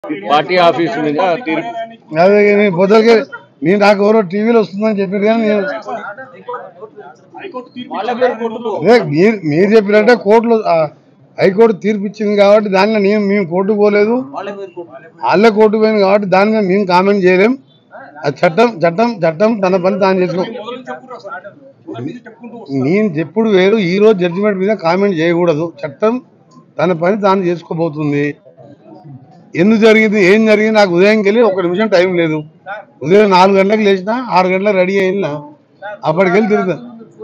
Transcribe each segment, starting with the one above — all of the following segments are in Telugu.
పార్టీ ఆఫీస్ మీద అదే పొద్దులకి నేను నాకు ఎవరో టీవీలో వస్తుందని చెప్పారు కానీ నేను మీరు చెప్పినట్టే కోర్టులో హైకోర్టు తీర్పు ఇచ్చింది కాబట్టి దానిలో మేము కోర్టుకు పోలేదు, వాళ్ళే కోర్టుకు పోయింది కాబట్టి దాని మీద మేము కామెంట్ చేయలేం. అది చట్టం తన పని తాను చేసుకో. నేను చెప్పుడు వేరు, ఈ రోజు జడ్జిమెంట్ మీద కామెంట్ చేయకూడదు. చట్టం తన పని తాను చేసుకోబోతుంది. ఎందుకు జరిగింది ఏం జరిగింది నాకు ఉదయంకి వెళ్ళి 1 నిమిషం టైం లేదు. ఉదయం 4 గంటలకు లేచినా 6 గంటలకు రెడీ అయినా అప్పటికెళ్ళి తిరుగుతా.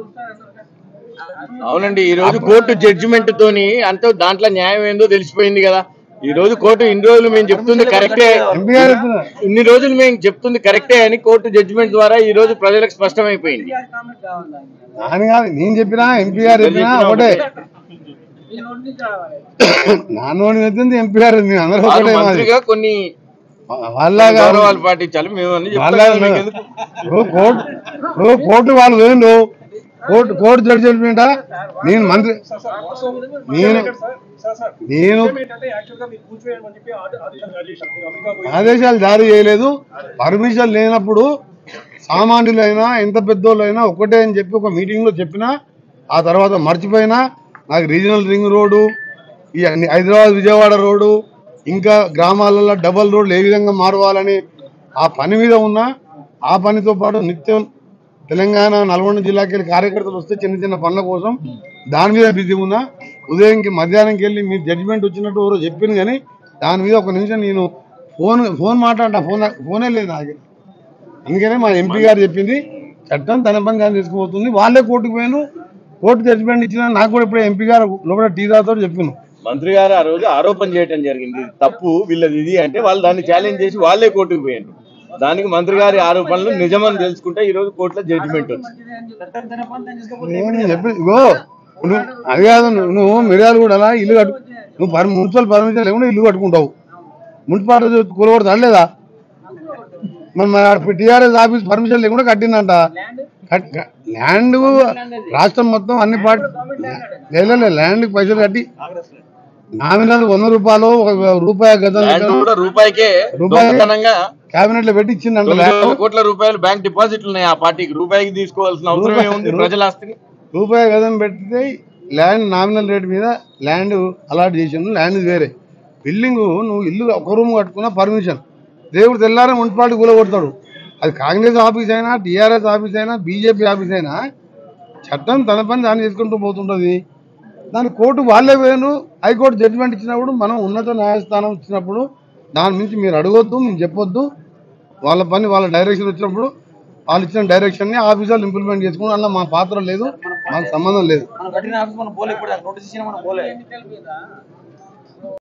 అవునండి, ఈ రోజు కోర్టు జడ్జిమెంట్ తోని అంటే దాంట్లో న్యాయం ఏందో తెలిసిపోయింది కదా. ఈ రోజు కోర్టు ఇన్ని రోజులు మేము చెప్తుంది కరెక్టే, ఇన్ని రోజులు మేము చెప్తుంది కరెక్టే అని కోర్టు జడ్జిమెంట్ ద్వారా ఈ రోజు ప్రజలకు స్పష్టమైపోయింది. నేను చెప్పినా ఎంపీ గారు చెప్పినా ఒకటే, నా నోటి వెళ్తుంది ఎంపీ గారు అందరూ ఒకటే. కొన్ని వాళ్ళగా పాటించాలి కోర్టు వాళ్ళు వేయండు. కోర్టు జడ్జిమెంట్ నేను మంత్రి నేను ఆదేశాలు జారీ చేయలేదు. పర్మిషన్ లేనప్పుడు సామాన్యులైనా ఎంత పెద్దోళ్ళైనా ఒకటే అని చెప్పి ఒక మీటింగ్ లో చెప్పినా, ఆ తర్వాత మర్చిపోయినా. నాకు రీజనల్ రింగ్ రోడ్డు, ఈ హైదరాబాద్ విజయవాడ రోడ్డు, ఇంకా గ్రామాలలో డబల్ రోడ్లు ఏ విధంగా మారవాలని ఆ పని మీద ఉన్నా. ఆ పనితో పాటు నిత్యం తెలంగాణ నల్గొండ జిల్లాకి వెళ్ళి కార్యకర్తలు వస్తే చిన్న చిన్న పనుల కోసం దాని మీద బిజీ ఉన్నా. ఉదయంకి మధ్యాహ్నంకి వెళ్ళి మీ జడ్జిమెంట్ వచ్చినట్టు ఎవరో చెప్పింది కానీ దాని మీద 1 నిమిషం నేను ఫోన్ మాట్లాడా, ఫోనే లేదు నాకు. అందుకనే మా ఎంపీ గారు చెప్పింది చట్టం తన పని దాన్ని తీసుకుపోతుంది. వాళ్ళే కోర్టుకు పోయాను, కోర్టు జడ్జిమెంట్ ఇచ్చిన. నాకు కూడా ఇప్పుడు ఎంపీ గారు లోపల టీ తాతో చెప్పాను. మంత్రి గారు ఆ రోజు ఆరోపణ చేయడం జరిగింది, తప్పు వీళ్ళది ఇది అంటే వాళ్ళు దాన్ని ఛాలెంజ్ చేసి వాళ్ళే కోర్టుకు పోయారు. దానికి మంత్రి గారి ఆరోపణలు నిజమని తెలుసుకుంటే ఈ రోజు కోర్టులో జడ్జిమెంట్ వచ్చింది. చెప్పి అది కాదు, నువ్వు మిర్యాలు కూడా అలా ఇల్లు కట్టు, నువ్వు మున్సిపల్ పర్మిషన్ లేకుండా ఇల్లు కట్టుకుంటావు. మున్సిపాలిటీ కూలగొడతా లేదా? మరి టీఆర్ఎస్ ఆఫీస్ పర్మిషన్ లేకుండా కట్టిందంట. ల్యాండ్ రాష్ట్రం మొత్తం అన్ని పార్టీ ల్యాండ్ పైసలు కట్టి నామినల్ 100 రూపాయలు, రూపాయి గతం క్యాబినెట్ లో పెట్టి ఇచ్చిందంట. 9 కోట్ల రూపాయలు బ్యాంక్ డిపాజిట్లు ఉన్నాయి ఆ పార్టీకి. రూపాయికి తీసుకోవాల్సిన అవసరం ఏముంది? ప్రజల ఆస్తిని రూపాయి గతం పెడితే ల్యాండ్ నామినల్ రేట్ మీద ల్యాండ్ అలాట్ చేసిండు. ల్యాండ్ వేరే బిల్డింగ్, నువ్వు ఇల్లు 1 రూమ్ కట్టుకున్నా పర్మిషన్, దేవుడు తెల్లారే మున్సిపాలిటీ కూలగొడతాడు. అది కాంగ్రెస్ ఆఫీస్ అయినా, టీఆర్ఎస్ ఆఫీస్ అయినా, బీజేపీ ఆఫీస్ అయినా చట్టం తన పని దాన్ని చేసుకుంటూ పోతుంటుంది. దాని కోర్టు వాళ్ళే వేయను. హైకోర్టు జడ్జిమెంట్ ఇచ్చినప్పుడు మనం ఉన్నత న్యాయస్థానం ఇచ్చినప్పుడు దాని నుంచి మీరు అడగొద్దు, మేము చెప్పొద్దు. వాళ్ళ పని వాళ్ళ డైరెక్షన్ వచ్చినప్పుడు వాళ్ళు ఇచ్చిన డైరెక్షన్ని ఆఫీసర్లు ఇంప్లిమెంట్ చేసుకుని అందులో మా పాత్ర లేదు, మాకు సంబంధం లేదు.